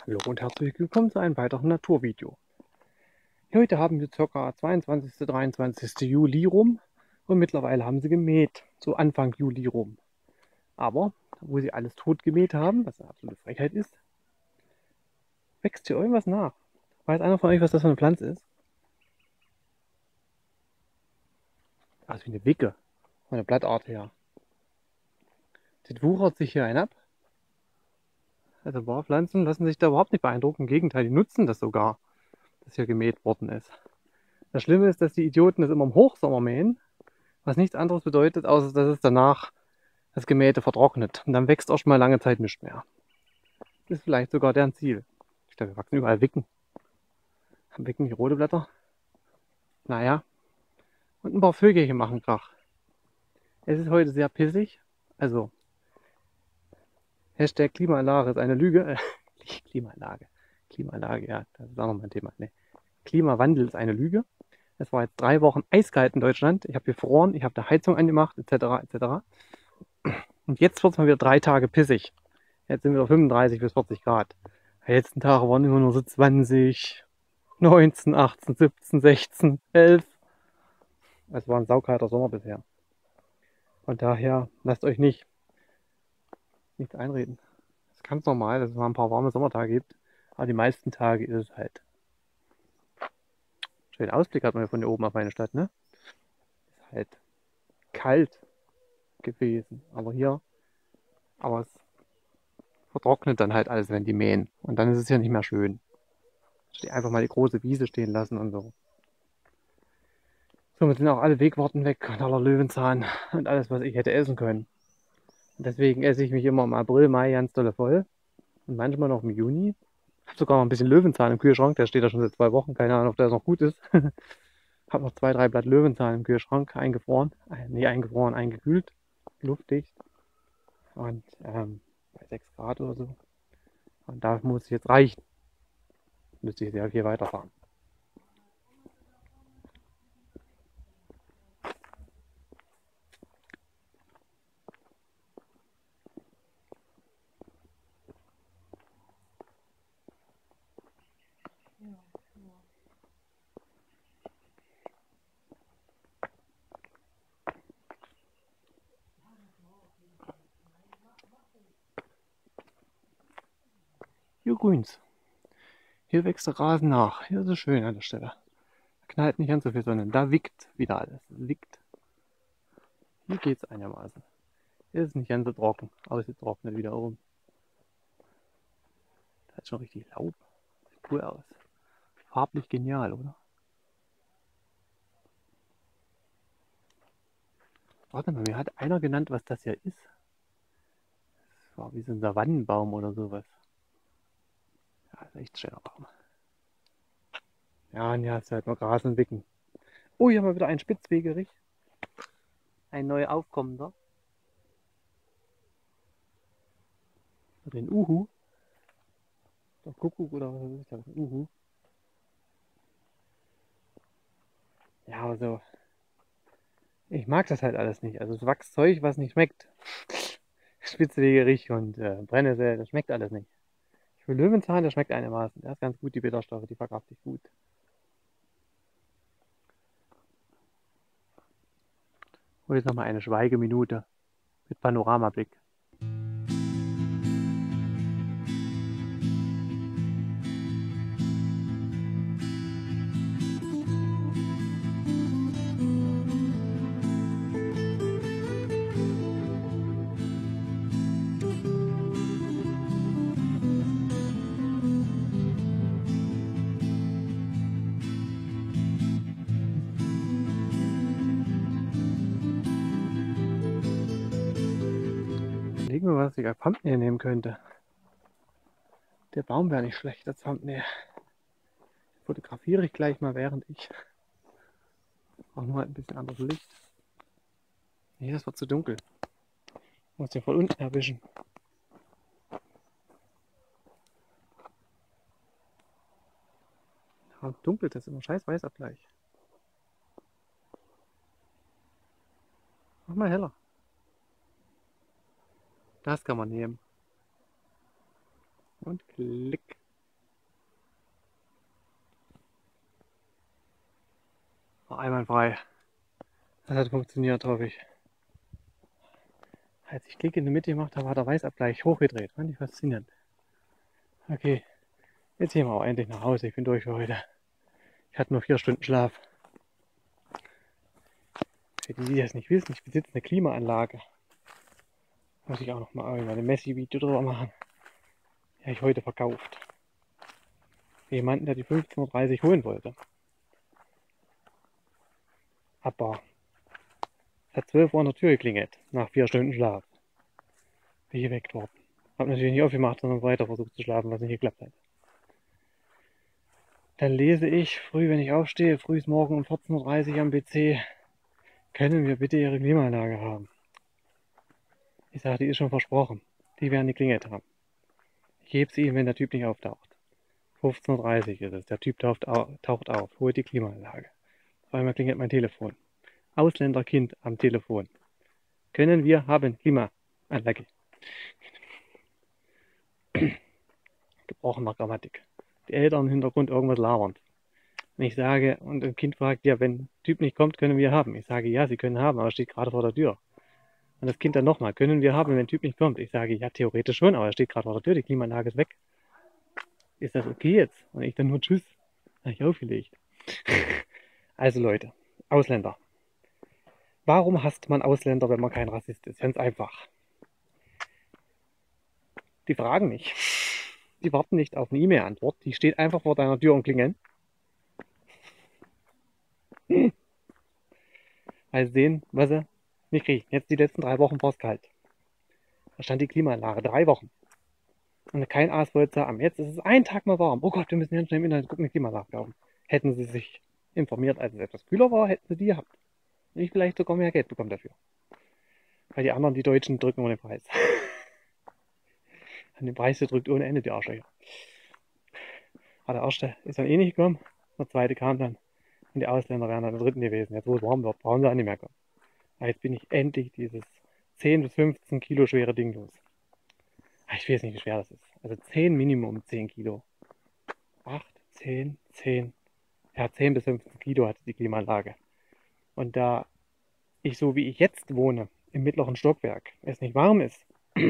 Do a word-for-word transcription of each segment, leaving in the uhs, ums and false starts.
Hallo und herzlich willkommen zu einem weiteren Naturvideo. Heute haben wir ca. zweiundzwanzigsten dreiundzwanzigsten Juli rum und mittlerweile haben sie gemäht, so Anfang Juli rum. Aber, wo sie alles tot gemäht haben, was eine absolute Frechheit ist, wächst hier irgendwas nach. Weiß einer von euch, was das für eine Pflanze ist? Also wie eine Wicke, von der Blattart her. Das wuchert sich hier ein ab. Also Barpflanzen lassen sich da überhaupt nicht beeindrucken, im Gegenteil, die nutzen das sogar, dass hier gemäht worden ist. Das Schlimme ist, dass die Idioten das immer im Hochsommer mähen, was nichts anderes bedeutet, außer dass es danach das Gemähte vertrocknet. Und dann wächst erst mal lange Zeit nichts mehr. Das ist vielleicht sogar deren Ziel. Ich glaube, wir wachsen überall Wicken. Haben Wicken hier rote Blätter? Naja. Und ein paar Vögelchen machen Krach. Es ist heute sehr pissig. Also, Hashtag Klimaanlage ist eine Lüge. Äh, Klimaanlage. Klimaanlage, ja, das ist auch nochmal ein Thema. Nee. Klimawandel ist eine Lüge. Es war jetzt drei Wochen eiskalt in Deutschland. Ich habe gefroren, ich habe die Heizung angemacht, et cetera et cetera. Und jetzt wird es mal wieder drei Tage pissig. Jetzt sind wir fünfunddreißig bis vierzig Grad. Die letzten Tage waren immer nur so zwanzig, neunzehn, achtzehn, siebzehn, sechzehn, elf. Es war ein saukalter Sommer bisher. Von daher lasst euch nicht nichts einreden. Es ist ganz normal, dass es mal ein paar warme Sommertage gibt. Aber die meisten Tage ist es halt. Schönen Ausblick hat man ja von hier oben auf meine Stadt, ne? Ist halt kalt gewesen. Aber hier, aber es vertrocknet dann halt alles, wenn die mähen. Und dann ist es ja nicht mehr schön. Einfach mal die große Wiese stehen lassen und so. Somit sind auch alle Wegwarten weg und aller Löwenzahn und alles, was ich hätte essen können. Und deswegen esse ich mich immer im April, Mai ganz dolle voll. Und manchmal noch im Juni. Ich habe sogar noch ein bisschen Löwenzahn im Kühlschrank. Der steht da schon seit zwei Wochen. Keine Ahnung, ob der noch gut ist. Habe noch zwei, drei Blatt Löwenzahn im Kühlschrank. Eingefroren. Äh, nee, eingefroren, eingekühlt. Luftdicht. Und ähm, bei sechs Grad oder so. Und da muss ich jetzt reichen. Müsste ich sehr viel weiterfahren. Hier grüns. Hier wächst der Rasen nach. Hier ist es schön an der Stelle. Da knallt nicht ganz so viel Sonne. Da wickt wieder alles. Wickt. Hier geht es einigermaßen. Hier ist es nicht ganz so trocken. Aber es ist trocknet wieder um. Da ist schon richtig Laub. Sieht cool aus. Farblich genial, oder? Warte mal, mir hat einer genannt, was das hier ist. Das war wie so ein Savannenbaum oder sowas. Ja, das ist echt ein schöner Baum. Ja, und hier hast du halt nur Gras und Wicken. Oh, hier haben wir wieder einen Spitzwegerich. Ein neu aufkommender. Den Uhu. Der Kuckuck oder was ist das? Uhu. Ja, aber so. Ich mag das halt alles nicht. Also es wächst Zeug, was nicht schmeckt. Spitzwegerich und äh, Brennnessel, das schmeckt alles nicht. Ich will Löwenzahn, der schmeckt einigermaßen. Der ist ganz gut, die Bitterstoffe, die verkrafte ich gut. Und jetzt nochmal eine Schweigeminute mit Panoramablick. Überlegen wir, was ich als Thumbnail nehmen könnte. Der Baum wäre nicht schlecht als Thumbnail. Fotografiere ich gleich mal, während ich auch mal ein bisschen anderes Licht. Nee, das wird zu dunkel. Ich muss den von unten erwischen. Ja, dunkelt das immer. Scheiß Weißabgleich. Mach mal heller. Das kann man nehmen. Und klick. einwandfrei. Das hat funktioniert, hoffe ich. Als ich Klick in die Mitte gemacht habe, hat der Weißabgleich hochgedreht. Fand ich faszinierend. Okay, jetzt gehen wir auch endlich nach Hause. Ich bin durch für heute. Ich hatte nur vier Stunden Schlaf. Für die, die das nicht wissen, ich besitze eine Klimaanlage. Muss ich auch noch mal irgendwann ein Messi-Video drüber machen. Die habe ich heute verkauft. Für jemanden, der die fünfzehn Uhr dreißig holen wollte. Aber es hat zwölf Uhr an der Tür geklingelt, nach vier Stunden Schlaf. Bin ich geweckt worden. Habe natürlich nicht aufgemacht, sondern weiter versucht zu schlafen, was nicht geklappt hat. Dann lese ich früh, wenn ich aufstehe, früh morgen um vierzehn Uhr dreißig am P C, können wir bitte Ihre Klimaanlage haben? Ich sage, die ist schon versprochen. Die werden die klingelt haben. Ich gebe sie Ihnen, wenn der Typ nicht auftaucht. fünfzehn Uhr dreißig ist es. Der Typ taucht auf, taucht auf, holt die Klimaanlage. Auf einmal klingelt mein Telefon. Ausländerkind am Telefon. Können wir haben Klimaanlage? Gebrochener Grammatik. Die Eltern im Hintergrund irgendwas labernd. Und ich sage, und ein Kind fragt, ja, wenn der Typ nicht kommt, können wir haben. Ich sage, ja, Sie können haben, aber er steht gerade vor der Tür. Und das Kind dann nochmal, können wir haben, wenn der Typ nicht kommt? Ich sage, ja, theoretisch schon, aber er steht gerade vor der Tür, die Klimaanlage ist weg. Ist das okay jetzt? Und ich dann nur Tschüss. Habe ich aufgelegt. Also Leute, Ausländer. Warum hasst man Ausländer, wenn man kein Rassist ist? Ganz einfach. Die fragen nicht. Die warten nicht auf eine E-Mail-Antwort. Die steht einfach vor deiner Tür und klingeln. Hm. Weil sie sehen, was sie nicht kriegen. Jetzt die letzten drei Wochen war es kalt. Da stand die Klimaanlage. Drei Wochen. Und kein Aas wollte sagen, jetzt ist es ein Tag mal warm. Oh Gott, wir müssen ganz schnell im Internet gucken, die Klimaanlage kaufen. Hätten sie sich informiert, als es etwas kühler war, hätten sie die gehabt. Und ich vielleicht sogar mehr Geld bekommen dafür. Weil die anderen, die Deutschen, drücken ohne Preis. An den Preis drückt ohne Ende die Arschlöcher. Aber der erste ist dann eh nicht gekommen. Der zweite kam dann. Und die Ausländer wären dann der dritten gewesen. Jetzt wo es warm wird, brauchen sie auch nicht mehr kommen. Aber jetzt bin ich endlich dieses zehn bis fünfzehn Kilo schwere Ding los. Ich weiß nicht, wie schwer das ist. Also zehn Minimum zehn Kilo. acht, zehn, zehn. Ja, zehn bis fünfzehn Kilo hatte die Klimaanlage. Und da ich so wie ich jetzt wohne, im mittleren Stockwerk, es nicht warm ist,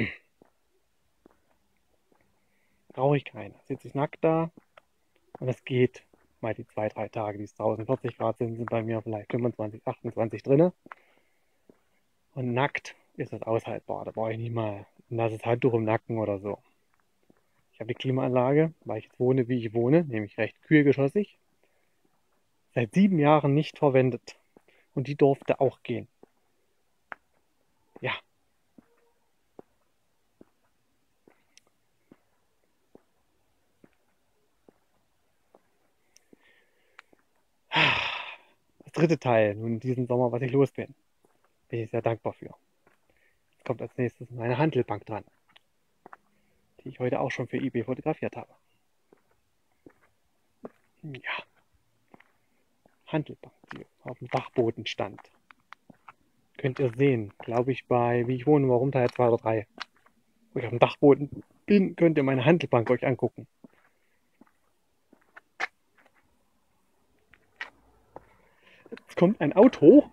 brauche ich keine. Sitze ich nackt da und es geht. Mal die zwei, drei Tage, die es draußen vierzig Grad sind, sind bei mir vielleicht fünfundzwanzig, achtundzwanzig drin. Und nackt ist das aushaltbar. Da brauche ich nicht mal ein nasses Handtuch im Nacken oder so. Ich habe die Klimaanlage, weil ich jetzt wohne, wie ich wohne, nämlich recht kühlgeschossig, seit sieben Jahren nicht verwendet. Und die durfte auch gehen. Ja. Das dritte Teil nun diesen Sommer, was ich los bin. Bin ich sehr dankbar für. Jetzt kommt als nächstes meine Hantelbank dran, die ich heute auch schon für eBay fotografiert habe. Ja. Hantelbank, die auf dem Dachboden stand. Könnt ihr sehen, glaube ich, bei Wie ich wohne, warum Teil zwei oder drei. Wo ich auf dem Dachboden bin, könnt ihr meine Hantelbank euch angucken. Jetzt kommt ein Auto.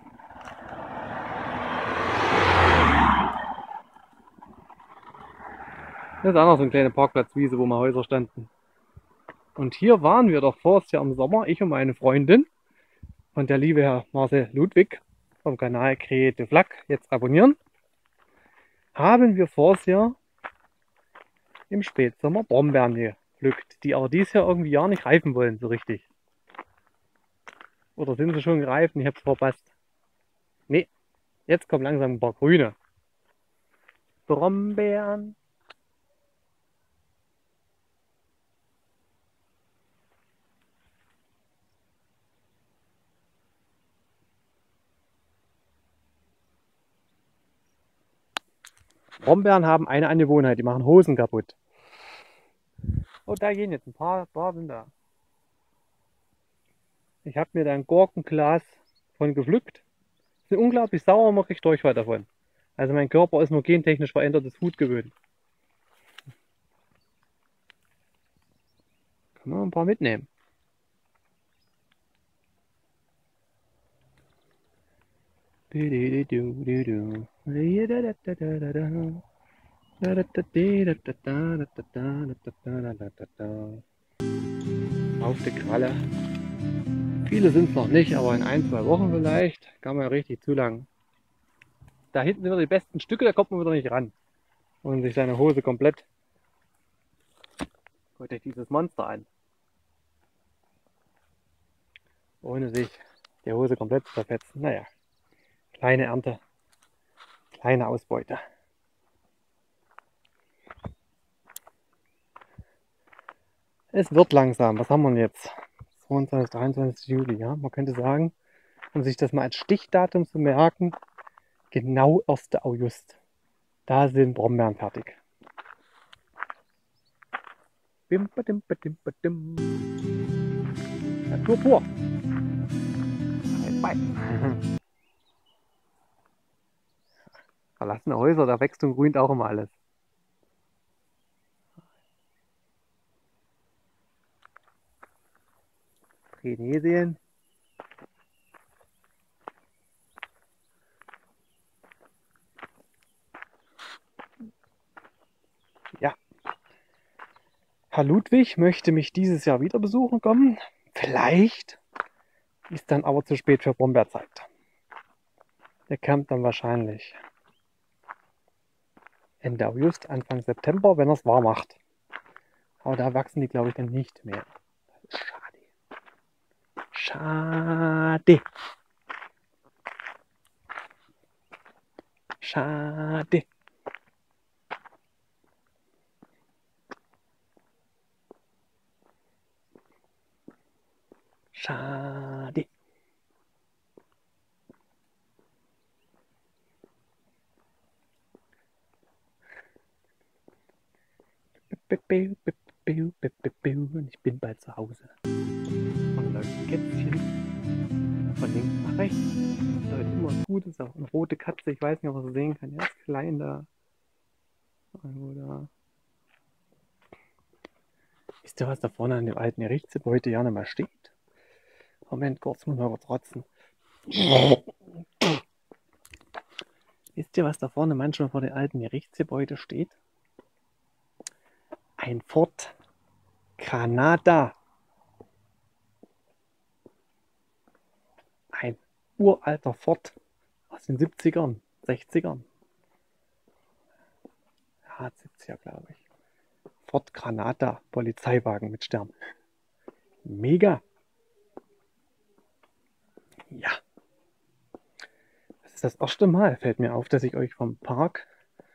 Das ist auch noch so eine kleine Parkplatzwiese, wo mal Häuser standen. Und hier waren wir doch vorher im Sommer, ich und meine Freundin und der liebe Herr Marcel Ludwig vom Kanal Creative Lack, jetzt abonnieren, haben wir vorher im Spätsommer Brombeeren gepflückt, die aber dieses Jahr irgendwie gar nicht reifen wollen so richtig. Oder sind sie schon gereift und ich habe es verpasst? Nee, jetzt kommen langsam ein paar grüne Brombeeren. Brombeeren haben eine Angewohnheit, die machen Hosen kaputt. Oh, da gehen jetzt ein paar, paar sind da. Ich habe mir da ein Gurkenglas von gepflückt. Sind unglaublich sauer, man kriegt Durchfall davon. Also mein Körper ist nur gentechnisch verändertes Hut gewöhnt. Kann man ein paar mitnehmen. Auf die Kralle. Viele sind es noch nicht, aber in ein, zwei Wochen vielleicht kann man ja richtig zulangen. Da hinten sind wieder die besten Stücke, da kommt man wieder nicht ran. Und sich seine Hose komplett, guckt euch dieses Monster an. Ohne sich die Hose komplett zu verfetzen. Naja, kleine Ernte, kleine Ausbeute. Es wird langsam. Was haben wir denn jetzt? zweiundzwanzigsten, dreiundzwanzigsten Juli. Ja? Man könnte sagen, um sich das mal als Stichdatum zu merken, genau ersten August. Da sind Brombeeren fertig. Bim, badim, badim, badim. Natur pur. Bye, bye. Verlassene Häuser, da wächst und grünt auch immer alles. Rhenesien. Ja. Herr Ludwig möchte mich dieses Jahr wieder besuchen kommen. Vielleicht ist dann aber zu spät für Brombeerzeit. Der kommt dann wahrscheinlich Ende August, Anfang September, wenn er es warm macht. Aber da wachsen die, glaube ich, dann nicht mehr. Das ist schade. Schade. Schade. Schade. Und ich bin bald zu Hause. Und läuft ein Kätzchen von links nach rechts. Da ist immer gut, ist auch eine rote Katze. Ich weiß nicht, ob man so sehen kann. Ja, ist klein da. Oder wisst ihr, was da vorne an dem alten Gerichtsgebäude gerne mal steht? Moment, kurz muss man aber trotzen. Wisst ihr, was da vorne manchmal vor dem alten Gerichtsgebäude steht? Ein Ford Granada. Ein uralter Ford aus den siebzigern, sechzigern. Ja, siebziger, glaube ich. Ford Granada, Polizeiwagen mit Stern. Mega. Ja. Das ist das erste Mal, fällt mir auf, dass ich euch vom Park,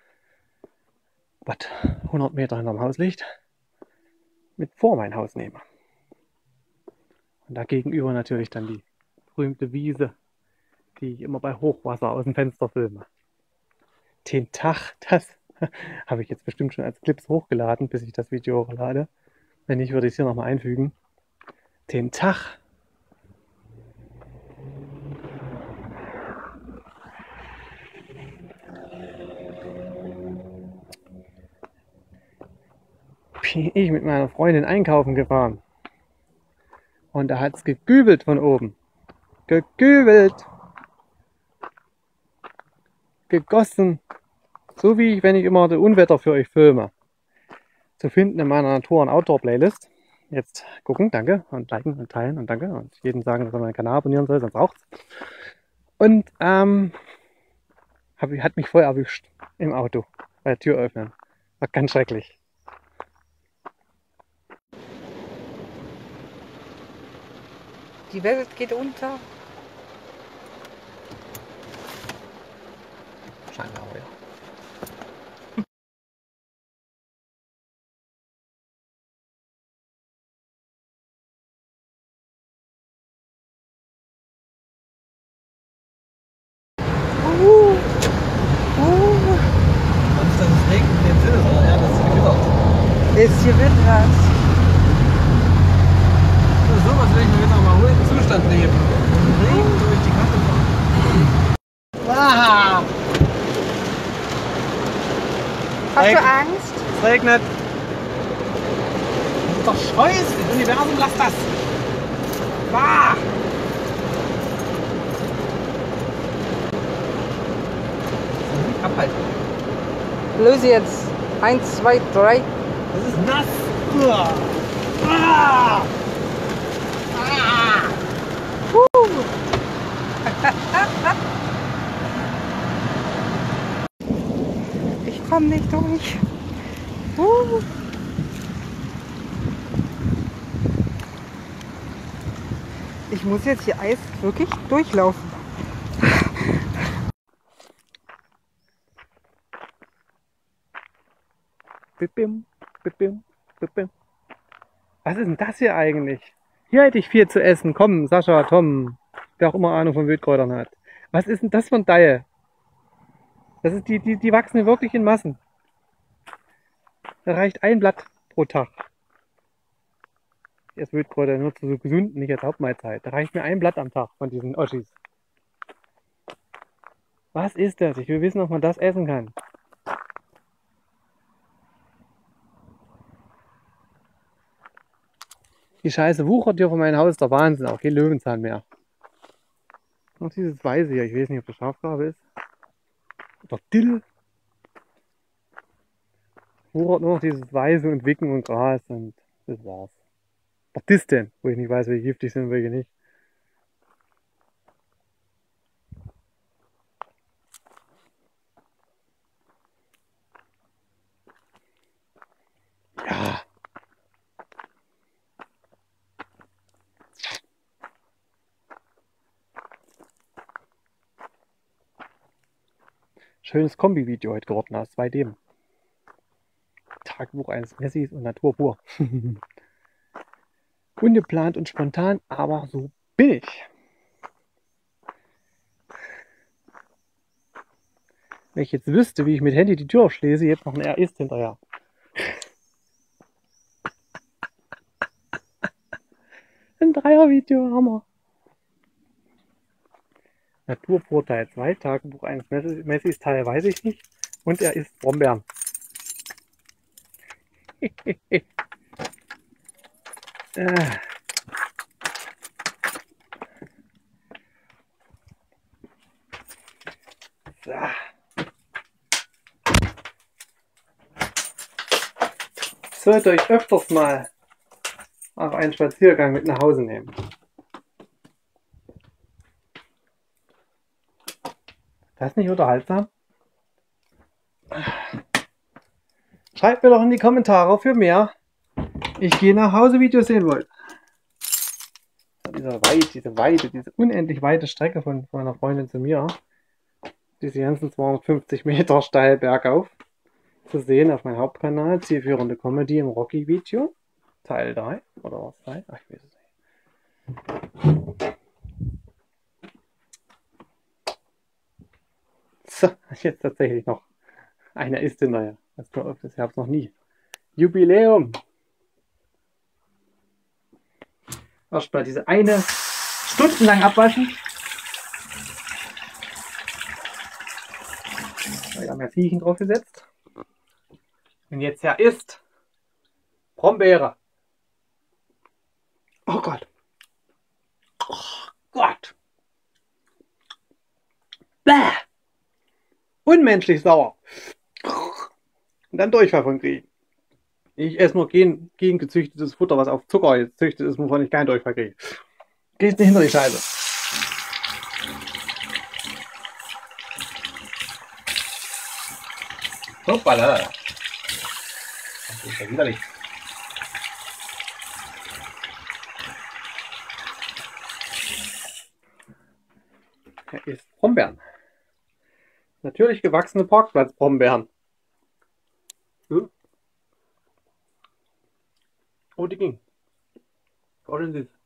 was hundert Meter hinterm Haus liegt, mit vor mein Haus nehme. Und da gegenüber natürlich dann die berühmte Wiese, die ich immer bei Hochwasser aus dem Fenster filme. Den Tag, das habe ich jetzt bestimmt schon als Clips hochgeladen, bis ich das Video hochlade. Wenn nicht, würde ich es hier nochmal einfügen. Den Tag. Bin ich mit meiner Freundin einkaufen gefahren. Und da hat es gegübelt von oben. Gegübelt. Gegossen. So wie wenn ich immer das Unwetter für euch filme. Zu finden in meiner Natur- und Outdoor-Playlist. Jetzt gucken, danke. Und liken und teilen und danke. Und jedem sagen, dass er meinen Kanal abonnieren soll, sonst raucht's. Und ähm, hab, hat mich voll erwischt im Auto. Bei der Tür öffnen. War ganz schrecklich. Die Welt geht unter. Scheinbar, ja. Ist hier wird was. So was will ich mir jetzt auch mal ruhigen Zustand leben. Und Regen durch die Kante fahren. Ah! Hast du Angst? Es regnet. Das ist doch scheußlich. Universum, lass das. Ah! Löse jetzt. Eins, zwei, drei. Das ist nass. Uah. Ah. Ah. Huh. Ich komme nicht durch. Uh. Ich muss jetzt hier Eis wirklich durchlaufen. Bim, bim, bim. Was ist denn das hier eigentlich? Hier hätte ich viel zu essen. Komm, Sascha, Tom, wer auch immer Ahnung von Wildkräutern hat. Was ist denn das für ein Deihe? Das ist die, die, die wachsen wirklich in Massen. Da reicht ein Blatt pro Tag. Ich esse Wildkräuter nur zu so gesund, nicht als Hauptmahlzeit. Da reicht mir ein Blatt am Tag von diesen Oschis. Was ist das? Ich will wissen, ob man das essen kann. Die Scheiße wuchert hier vor meinem Haus, der Wahnsinn. Auch kein Löwenzahn mehr. Noch dieses Weiße hier. Ich weiß nicht, ob das Schafgarbe ist. Oder Dill. Wuchert nur noch dieses Weiße und Wicken und Gras und das war's. Was ist denn? Wo ich nicht weiß, welche giftig sind und welche nicht. Ja. Schönes Kombi-Video heute geworden aus zwei D. Tagebuch eines Messis und Natur pur. Ungeplant und spontan, aber so bin ich. Wenn ich jetzt wüsste, wie ich mit Handy die Tür aufschließe, jetzt noch ein Er ist hinterher. Ein Dreier-Video, Hammer. Natur pur Teil zwei, Tagebuch eines Messis Teil weiß ich nicht. Und er isst Brombeeren. äh. So. Sollt euch öfters mal auf einen Spaziergang mit nach Hause nehmen. Das ist nicht unterhaltsam? Schreibt mir doch in die Kommentare für mehr. Ich gehe nach Hause Videos sehen wollt. Diese Weite, diese Weite, diese unendlich weite Strecke von, von meiner Freundin zu mir. Diese ganzen zweihundertfünfzig Meter steil bergauf. Zu sehen auf meinem Hauptkanal. Zielführende Comedy im Rocky-Video. Teil drei. Oder was? drei? Ach, ich weiß es nicht. So, jetzt tatsächlich noch. Einer ist hinterher. Das gab es noch nie. Jubiläum! Erstmal diese eine stundenlang abwaschen. Wir haben ja Viechen drauf gesetzt. Und jetzt ja ist Brombeere. Oh Gott. Oh Gott. Bäh. Unmenschlich sauer. Und dann Durchfall von kriegen. Ich esse nur gen, gengezüchtetes Futter, was auf Zucker jetzt züchtet ist, wovon ich keinen Durchfall kriege. Gehst nicht hinter die Scheiße. Hoppala. Das ist ja widerlich. Er isst Brombeeren. Natürlich gewachsene Parkplatzbrombeeren. Hm. Oh, die ging. Ordentlich.